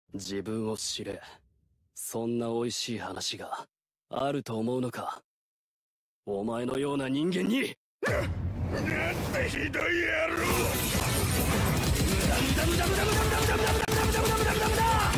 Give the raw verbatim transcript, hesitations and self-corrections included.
自分を知れ。そんな美味しい話があると思うのか。お前のような人間に。 なんてひどい野郎。 ムダムダムダムダムダムダムダムダムダムダムダムダムダムダムダム